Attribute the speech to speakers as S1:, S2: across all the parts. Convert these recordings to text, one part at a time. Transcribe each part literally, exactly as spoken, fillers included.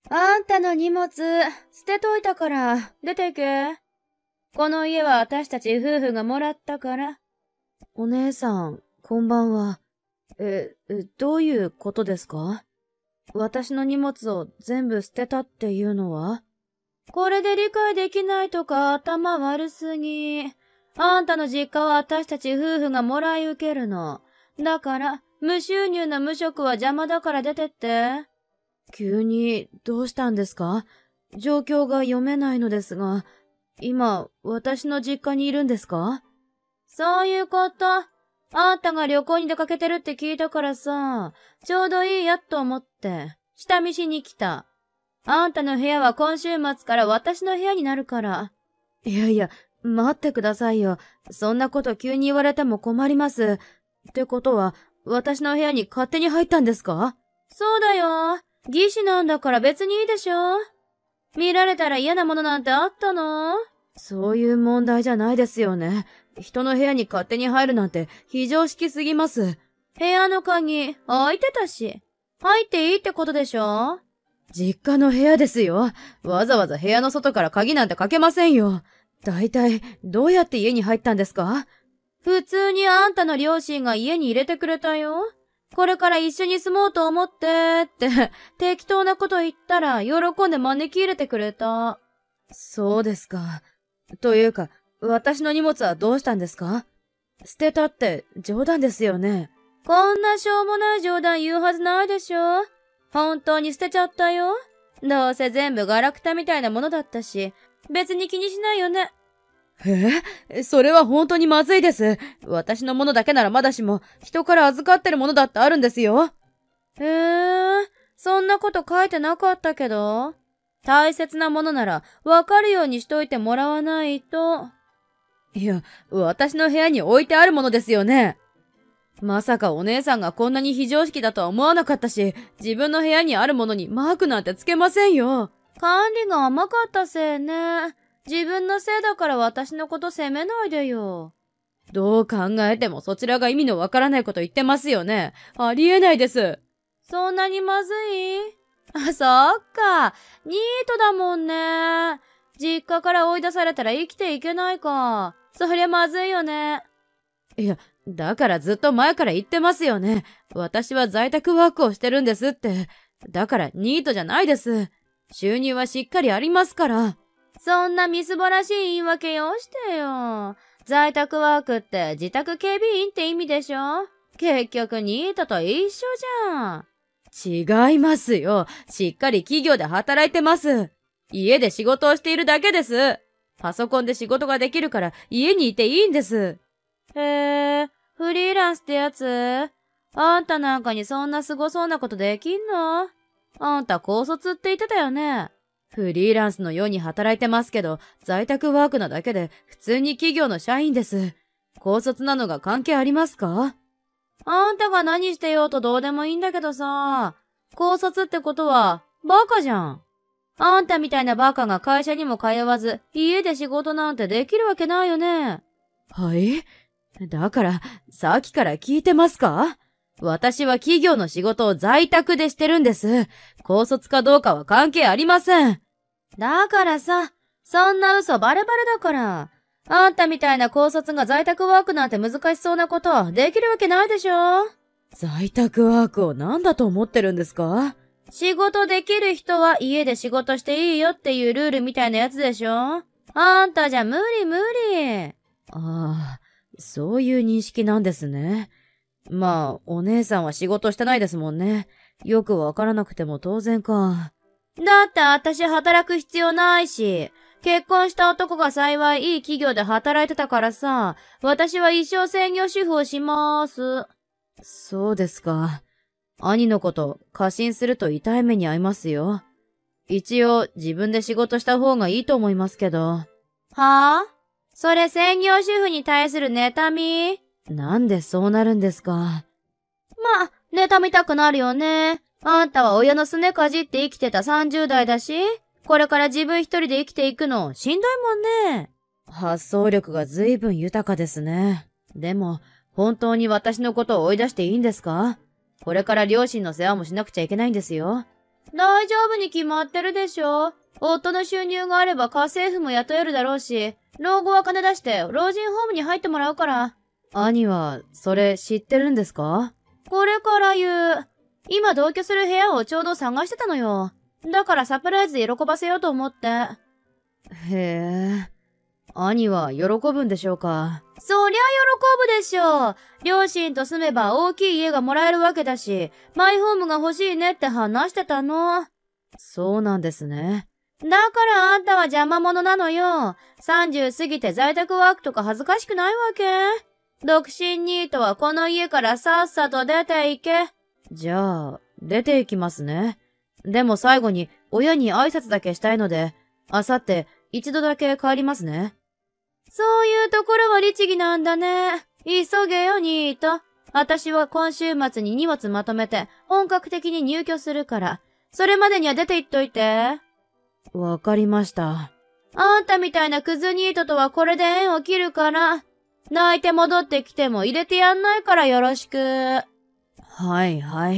S1: あんたの荷物、捨てといたから、出てけ。この家は私たち夫婦がもらったから。
S2: お姉さん、こんばんは。え、どういうことですか？私の荷物を全部捨てたっていうのは？
S1: これで理解できないとか頭悪すぎ。あんたの実家は私たち夫婦がもらい受けるの。だから、無収入の無職は邪魔だから出てって。
S2: 急に、どうしたんですか？状況が読めないのですが、今、私の実家にいるんですか？
S1: そういうこと。あんたが旅行に出かけてるって聞いたからさ、ちょうどいいやと思って、下見しに来た。あんたの部屋は今週末から私の部屋になるから。
S2: いやいや、待ってくださいよ。そんなこと急に言われても困ります。ってことは、私の部屋に勝手に入ったんですか？
S1: そうだよ。義士なんだから別にいいでしょ。見られたら嫌なものなんてあったの？
S2: そういう問題じゃないですよね。人の部屋に勝手に入るなんて非常識すぎます。
S1: 部屋の鍵、開いてたし。入っていいってことでしょ？
S2: 実家の部屋ですよ。わざわざ部屋の外から鍵なんてかけませんよ。だいたい、どうやって家に入ったんですか？
S1: 普通にあんたの両親が家に入れてくれたよ。これから一緒に住もうと思ってって、適当なこと言ったら喜んで招き入れてくれた。
S2: そうですか。というか、私の荷物はどうしたんですか？捨てたって冗談ですよね。
S1: こんなしょうもない冗談言うはずないでしょ。本当に捨てちゃったよ。どうせ全部ガラクタみたいなものだったし、別に気にしないよね。
S2: ええ、それは本当にまずいです。私のものだけならまだしも、人から預かってるものだってあるんですよ。
S1: へえ、そんなこと書いてなかったけど。大切なものならわかるようにしといてもらわないと。
S2: いや、私の部屋に置いてあるものですよね。まさかお姉さんがこんなに非常識だとは思わなかったし、自分の部屋にあるものにマークなんてつけませんよ。
S1: 管理が甘かったせいね。自分のせいだから私のこと責めないでよ。
S2: どう考えてもそちらが意味のわからないこと言ってますよね。ありえないです。
S1: そんなにまずい？あ、そっか。ニートだもんね。実家から追い出されたら生きていけないか。そりゃまずいよね。
S2: いや、だからずっと前から言ってますよね。私は在宅ワークをしてるんですって。だからニートじゃないです。収入はしっかりありますから。
S1: そんなみすぼらしい言い訳よしてよ。在宅ワークって自宅警備員って意味でしょ？結局ニートと一緒じゃん。
S2: 違いますよ。しっかり企業で働いてます。家で仕事をしているだけです。パソコンで仕事ができるから家にいていいんです。
S1: へえ、フリーランスってやつ？あんたなんかにそんな凄そうなことできんの？あんた高卒って言ってたよね。
S2: フリーランスのように働いてますけど、在宅ワークなだけで普通に企業の社員です。高卒なのが関係ありますか？
S1: あんたが何してようとどうでもいいんだけどさ、高卒ってことはバカじゃん。あんたみたいなバカが会社にも通わず、家で仕事なんてできるわけないよね。
S2: はい？だから、さっきから聞いてますか？私は企業の仕事を在宅でしてるんです。高卒かどうかは関係ありません。
S1: だからさ、そんな嘘バレバレだから。あんたみたいな高卒が在宅ワークなんて難しそうなことできるわけないでしょ？
S2: 在宅ワークを何だと思ってるんですか？
S1: 仕事できる人は家で仕事していいよっていうルールみたいなやつでしょ？あんたじゃ無理無理。
S2: ああ、そういう認識なんですね。まあ、お姉さんは仕事してないですもんね。よくわからなくても当然か。
S1: だって私働く必要ないし、結婚した男が幸いいい企業で働いてたからさ、私は一生専業主婦をしまーす。
S2: そうですか。兄のこと過信すると痛い目に遭いますよ。一応自分で仕事した方がいいと思いますけど。は
S1: ぁ？それ専業主婦に対する妬み？
S2: なんでそうなるんですか？
S1: まあ、妬みたくなるよね。あんたは親のすねかじって生きてたさんじゅう代だし、これから自分一人で生きていくのしんどいもんね。
S2: 発想力が随分豊かですね。でも、本当に私のことを追い出していいんですか？これから両親の世話もしなくちゃいけないんですよ。
S1: 大丈夫に決まってるでしょ。夫の収入があれば家政婦も雇えるだろうし、老後は金出して老人ホームに入ってもらうから。
S2: 兄は、それ知ってるんですか？
S1: これから言う。今同居する部屋をちょうど探してたのよ。だからサプライズで喜ばせようと思って。へ
S2: え。兄は喜ぶんでしょうか？
S1: そりゃ喜ぶでしょう。両親と住めば大きい家がもらえるわけだし、マイホームが欲しいねって話してたの。
S2: そうなんですね。
S1: だからあんたは邪魔者なのよ。さんじゅう過ぎて在宅ワークとか恥ずかしくないわけ？独身ニートはこの家からさっさと出て行け。
S2: じゃあ、出て行きますね。でも最後に親に挨拶だけしたいので、あさって一度だけ帰りますね。
S1: そういうところは律儀なんだね。急げよ、ニート。私は今週末に荷物まとめて本格的に入居するから、それまでには出て行っといて。
S2: わかりました。
S1: あんたみたいなクズニートとはこれで縁を切るから。泣いて戻ってきても入れてやんないからよろしく。
S2: はいはい。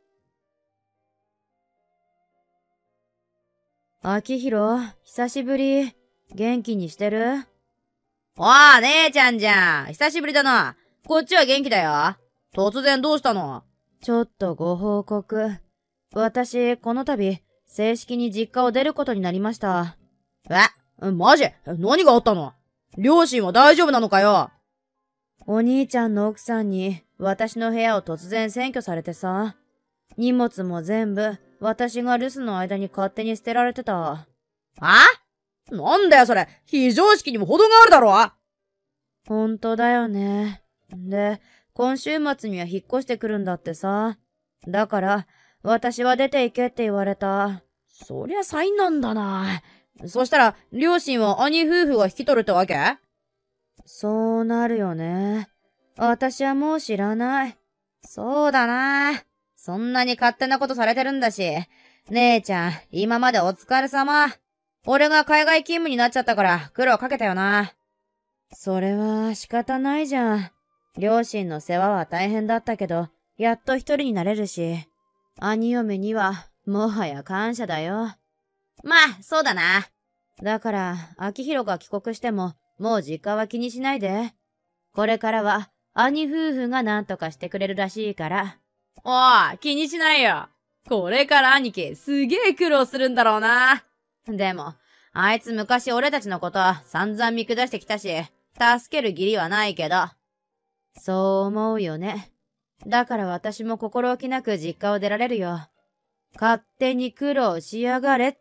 S2: 秋広、久しぶり。元気にしてる？
S3: おー、姉ちゃんじゃん。久しぶりだな。こっちは元気だよ。突然どうしたの？
S2: ちょっとご報告。私、この度、正式に実家を出ることになりました。
S3: え？マジ？何があったの？両親は大丈夫なのかよ？
S2: お兄ちゃんの奥さんに、私の部屋を突然占拠されてさ。荷物も全部、私が留守の間に勝手に捨てられてた。
S3: あ？なんだよそれ。非常識にも程があるだろ。
S2: ほんとだよね。で、今週末には引っ越してくるんだってさ。だから、私は出て行けって言われた。
S3: そりゃ災難だな。そしたら、両親は兄夫婦が引き取るってわけ？
S2: そうなるよね。私はもう知らない。
S3: そうだな。そんなに勝手なことされてるんだし。姉ちゃん、今までお疲れ様。俺が海外勤務になっちゃったから苦労かけたよな。
S2: それは仕方ないじゃん。両親の世話は大変だったけど、やっと一人になれるし。兄嫁には、もはや感謝だよ。
S3: まあ、そうだな。
S2: だから、秋広が帰国しても、もう実家は気にしないで。これからは、兄夫婦が何とかしてくれるらしいから。
S3: おー、気にしないよ。これから兄貴、すげえ苦労するんだろうな。でも、あいつ昔俺たちのこと散々見下してきたし、助ける義理はないけど。
S2: そう思うよね。だから私も心置きなく実家を出られるよ。勝手に苦労しやがれって。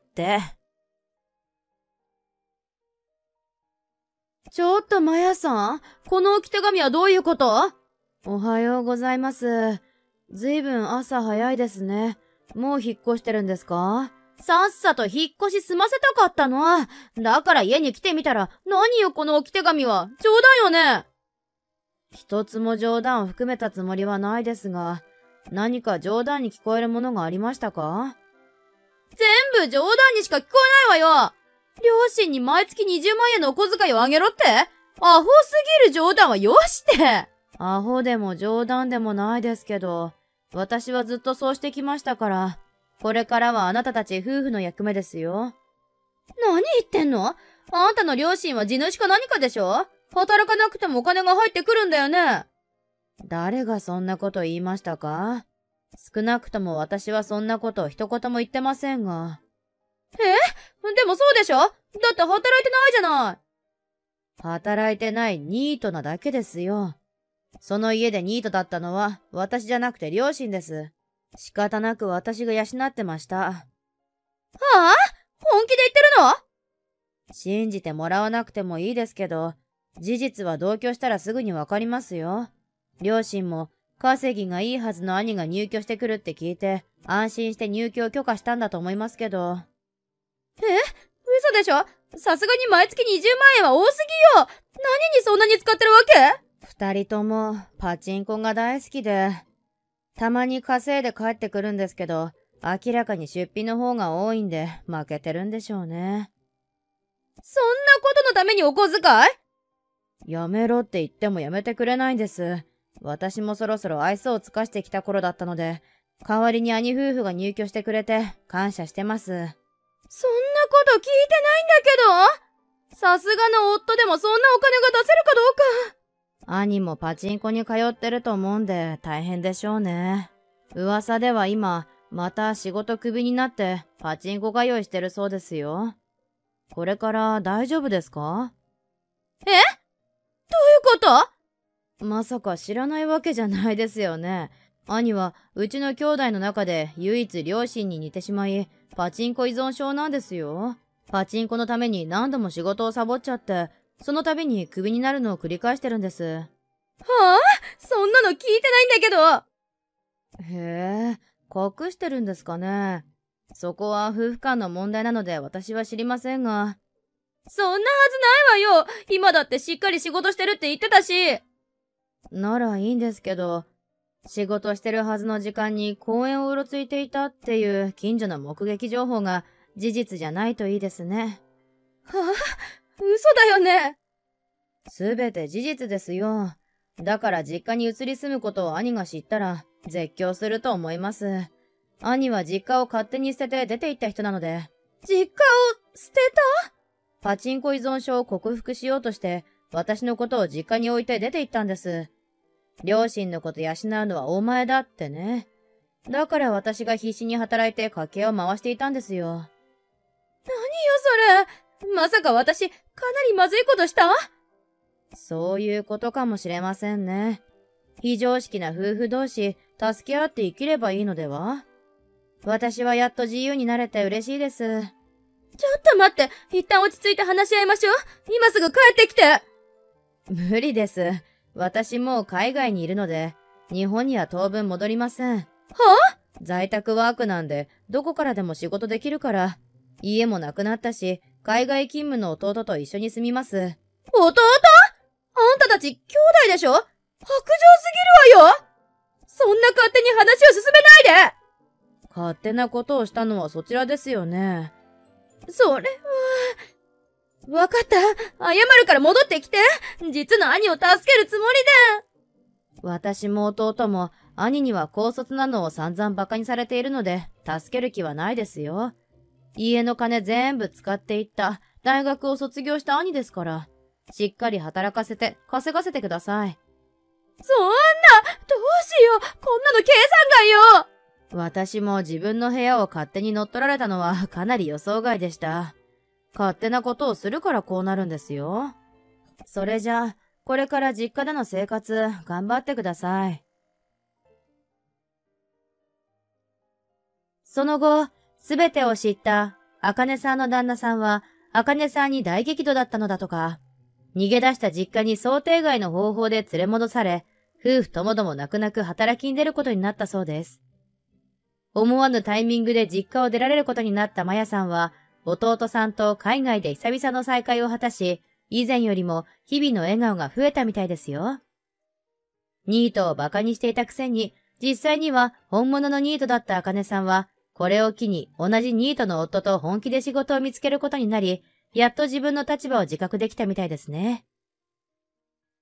S1: ちょっとマヤさん、この置き手紙はどういうこと？
S2: おはようございます。ずいぶん朝早いですね。もう引っ越してるんですか？
S1: さっさと引っ越し済ませたかったの。だから家に来てみたら、何よこの置き手紙は。冗談よね。
S2: 一つも冗談を含めたつもりはないですが、何か冗談に聞こえるものがありましたか？
S1: 全部冗談にしか聞こえないわよ。両親に毎月にじゅうまんえんのお小遣いをあげろって？アホすぎる冗談はよして。
S2: アホでも冗談でもないですけど、私はずっとそうしてきましたから、これからはあなたたち夫婦の役目ですよ。
S1: 何言ってんの？あんたの両親は地主か何かでしょ？働かなくてもお金が入ってくるんだよね。
S2: 誰がそんなこと言いましたか？少なくとも私はそんなこと一言も言ってませんが。
S1: え？でもそうでしょ？だって働いてないじゃない。
S2: 働いてないニートなだけですよ。その家でニートだったのは私じゃなくて両親です。仕方なく私が養ってました。は
S1: あ？本気で言ってるの？
S2: 信じてもらわなくてもいいですけど、事実は同居したらすぐにわかりますよ。両親も稼ぎがいいはずの兄が入居してくるって聞いて、安心して入居を許可したんだと思いますけど。
S1: え？嘘でしょ？さすがに毎月にじゅうまんえんは多すぎよ。何にそんなに使ってるわけ？
S2: 二人ともパチンコが大好きで、たまに稼いで帰ってくるんですけど、明らかに出費の方が多いんで負けてるんでしょうね。
S1: そんなことのためにお小遣い？
S2: やめろって言ってもやめてくれないんです。私もそろそろ愛想を尽かしてきた頃だったので、 代わりに兄夫婦が入居してくれて感謝してます。
S1: そんなこと聞いてないんだけど、さすがの夫でもそんなお金が出せるかどうか。
S2: 兄もパチンコに通ってると思うんで大変でしょうね。噂では今、また仕事クビになってパチンコ通いしてるそうですよ。これから大丈夫ですか？
S1: え？どういうこと？
S2: まさか知らないわけじゃないですよね。兄はうちの兄弟の中で唯一両親に似てしまい、パチンコ依存症なんですよ。パチンコのために何度も仕事をサボっちゃって、その度にクビになるのを繰り返してるんです。は
S1: あ？そんなの聞いてないんだ
S2: けど。へえ、隠してるんですかね。そこは夫婦間の問題なので私は知りませんが。
S1: そんなはずないわよ。今だってしっかり仕事してるって言ってたし。
S2: ならいいんですけど、仕事してるはずの時間に公園をうろついていたっていう近所の目撃情報が事実じゃないといいですね。
S1: はあ？嘘だよね。
S2: すべて事実ですよ。だから実家に移り住むことを兄が知ったら絶叫すると思います。兄は実家を勝手に捨てて出て行った人なので。
S1: 実家を捨てた？
S2: パチンコ依存症を克服しようとして私のことを実家に置いて出て行ったんです。両親のこと養うのはお前だってね。だから私が必死に働いて家計を回していたんですよ。
S1: 何よそれ。まさか私、かなりまずいことした？
S2: そういうことかもしれませんね。非常識な夫婦同士、助け合って生きればいいのでは？私はやっと自由になれて嬉しいです。
S1: ちょっと待って、一旦落ち着いて話し合いましょう。今すぐ帰ってきて。
S2: 無理です。私もう海外にいるので、日本には当分戻りません。
S1: はあ？
S2: 在宅ワークなんで、どこからでも仕事できるから。家もなくなったし、海外勤務の弟と一緒に住みます。
S1: 弟？あんたたち兄弟でしょ？薄情すぎるわよ！そんな勝手に話を進めないで！
S2: 勝手なことをしたのはそちらですよね。
S1: それは、わかった。謝るから戻ってきて。実の兄を助けるつもりで。
S2: 私も弟も兄には高卒なのを散々馬鹿にされているので、助ける気はないですよ。家の金全部使っていった大学を卒業した兄ですから、しっかり働かせて稼がせてください。
S1: そんな、どうしよう。こんなの計算外よ。
S2: 私も自分の部屋を勝手に乗っ取られたのはかなり予想外でした。勝手なことをするからこうなるんですよ。それじゃあ、これから実家での生活、頑張ってください。その後、すべてを知った、あかねさんの旦那さんは、あかねさんに大激怒だったのだとか、逃げ出した実家に想定外の方法で連れ戻され、夫婦ともども泣く泣く働きに出ることになったそうです。思わぬタイミングで実家を出られることになったまやさんは、弟さんと海外で久々の再会を果たし、以前よりも日々の笑顔が増えたみたいですよ。ニートを馬鹿にしていたくせに、実際には本物のニートだったあかねさんは、これを機に同じニートの夫と本気で仕事を見つけることになり、やっと自分の立場を自覚できたみたいですね。